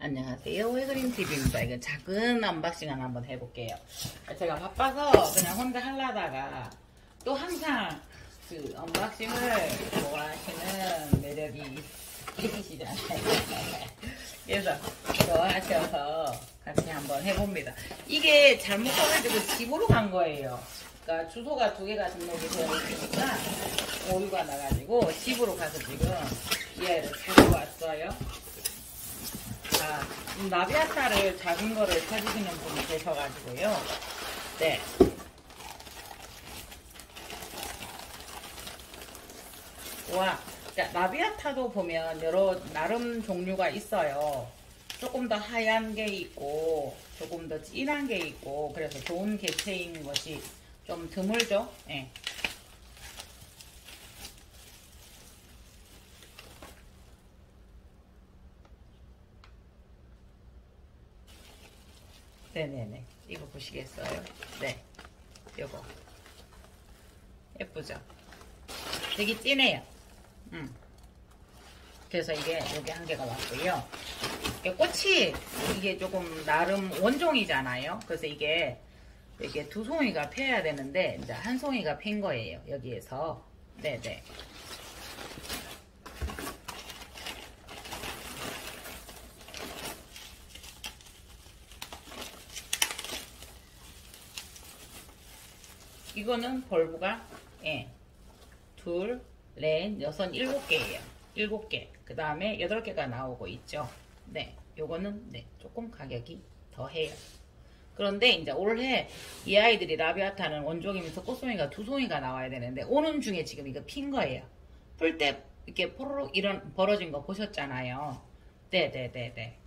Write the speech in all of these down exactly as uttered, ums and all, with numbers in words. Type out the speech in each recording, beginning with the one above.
안녕하세요. 해그린티비입니다. 이거 작은 언박싱 하나 한번 해볼게요. 제가 바빠서 그냥 혼자 하려다가 또 항상 그 언박싱을 좋아하시는 매력이 있으시잖아요. 그래서 좋아하셔서 같이 한번 해봅니다. 이게 잘못 가가지고 집으로 간 거예요. 그러니까 주소가 두 개가 등록이 되어 있으니까 오류가 나가지고 집으로 가서 지금 이 아이를 가지고 왔어요. 자, 나비아타를 작은 거를 찾으시는 분이 계셔가지고요. 네. 와, 자, 나비아타도 보면 여러 나름 종류가 있어요. 조금 더 하얀 게 있고, 조금 더 진한 게 있고, 그래서 좋은 개체인 것이 좀 드물죠? 네. 네네네. 이거 보시겠어요? 네. 요거. 예쁘죠? 되게 진해요. 음. 그래서 이게 여기 한 개가 왔고요. 이게 꽃이 이게 조금 나름 원종이잖아요. 그래서 이게 이게 두 송이가 펴야 되는데 이제 한 송이가 핀 거예요. 여기에서. 네네. 이거는 벌브가 예, 둘, 넷, 여섯, 일곱 개예요. 일곱 개. 그 다음에 여덟 개가 나오고 있죠. 네, 요거는 네, 조금 가격이 더 해요. 그런데 이제 올해 이 아이들이 라비아타는 원종이면서 꽃송이가 두 송이가 나와야 되는데 오는 중에 지금 이거 핀 거예요. 풀 때 이렇게 포로록 이런 벌어진 거 보셨잖아요. 네네네네.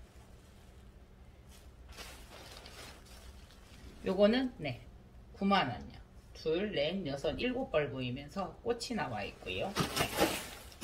요거는 네, 구만 원이요. 둘, 넷, 여섯, 일곱 벌브이면서 꽃이 나와 있고요. 네.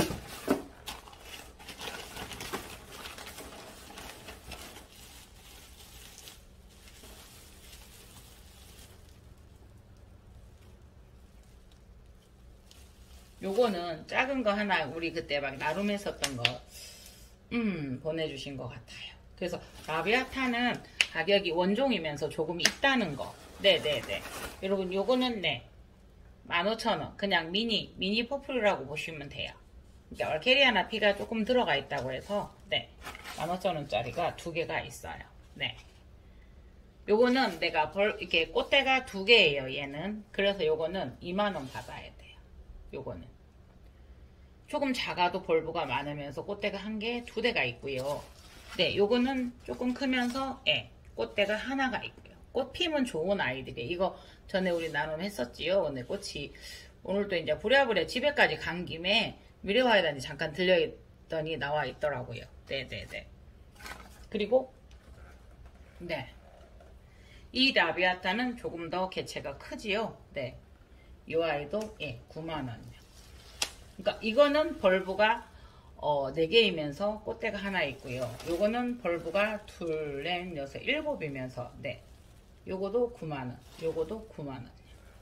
요거는 작은 거 하나 우리 그때 막 나눔 했었던 거 음, 보내주신 것 같아요. 그래서 라비아타는 가격이 원종이면서 조금 있다는 거. 네네네. 여러분 요거는 네 만 오천 원. 그냥 미니 미니 퍼플이라고 보시면 돼요. 그러니까 얼케리아나 피가 조금 들어가 있다고 해서 네 만 오천 원짜리가 두 개가 있어요. 네. 요거는 내가 벌 이렇게 꽃대가 두 개예요. 얘는. 그래서 요거는 이만 원 받아야 돼요. 요거는 조금 작아도 벌브가 많으면서 꽃대가 한 개, 두 대가 있고요. 네, 요거는 조금 크면서 예, 꽃대가 하나가 있고요. 꽃 피면 좋은 아이들이에요. 이거 전에 우리 나눔했었지요. 오늘 꽃이 오늘도 이제 부랴부랴 집에까지 간 김에 미래화에다니 잠깐 들려있더니 나와 있더라고요. 네네네. 그리고 네, 이 라비아타는 조금 더 개체가 크지요. 네, 이 아이도 예, 구만 원이요. 그러니까 이거는 벌브가 어, 네 개이면서 꽃대가 하나 있고요. 요거는 벌브가 둘, 넷, 여섯, 일곱이면서 네. 요거도 구만 원. 요거도 구만 원.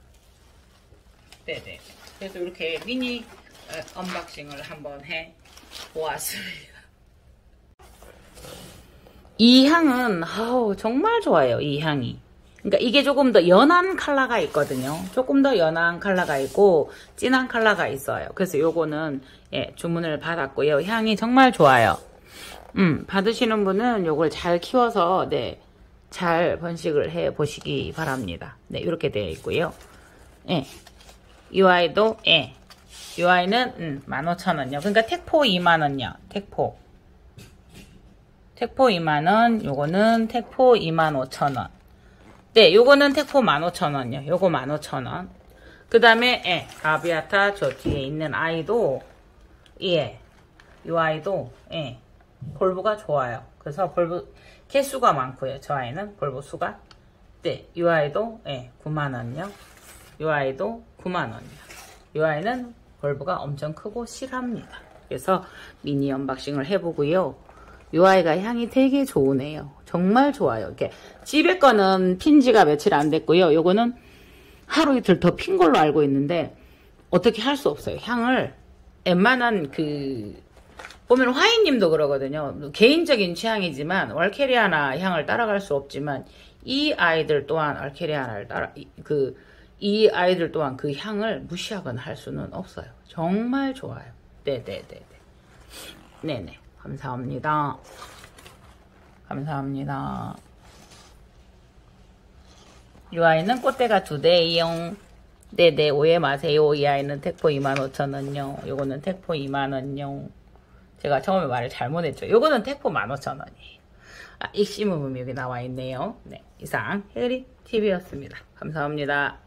네네. 그래서 이렇게 미니 언박싱을 한번 해 보았습니다. 이 향은 아우, 정말 좋아요. 이 향이. 그러니까 이게 조금 더 연한 컬러가 있거든요. 조금 더 연한 컬러가 있고 진한 컬러가 있어요. 그래서 요거는 예, 주문을 받았고요. 향이 정말 좋아요. 음, 받으시는 분은 요걸 잘 키워서 네, 잘 번식을 해 보시기 바랍니다. 네, 이렇게 되어 있고요. 예, 이 아이도 예, 이 아이는 음, 만 오천 원요. 그러니까 택포 이만 원요. 택포. 택포 이만 원. 요거는 택포 이만 오천 원. 네, 요거는 택포 만 오천 원이요. 요거 만 오천 원. 그 다음에, 예, 라비아타 저 뒤에 있는 아이도, 예, 요 아이도, 예, 벌브가 좋아요. 그래서 벌브, 개수가 많고요. 저 아이는 벌브 수가. 네, 요 아이도, 예, 구만 원이요. 요 아이도 구만 원이요. 요 아이는 벌브가 엄청 크고 실합니다. 그래서 미니 언박싱을 해보고요. 요 아이가 향이 되게 좋으네요. 정말 좋아요. 이렇게 집에 거는 핀 지가 며칠 안 됐고요. 요거는 하루 이틀 더 핀 걸로 알고 있는데 어떻게 할 수 없어요. 향을 웬만한 그 보면 화이님도 그러거든요. 개인적인 취향이지만 월케리아나 향을 따라갈 수 없지만 이 아이들 또한 월케리아나를 따라 그 이 아이들 또한 그 향을 무시하거나 할 수는 없어요. 정말 좋아요. 네네네네. 네네. 감사합니다. 감사합니다. 이 아이는 꽃대가 두 대이용. 네네. 오해 마세요. 이 아이는 택포 이만 오천 원요. 요거는 택포 이만 원요. 제가 처음에 말을 잘못했죠. 요거는 택포 만 오천 원이에요. 아, 익시무음이 여기 나와 있네요. 네. 이상 혜리 티비였습니다. 감사합니다.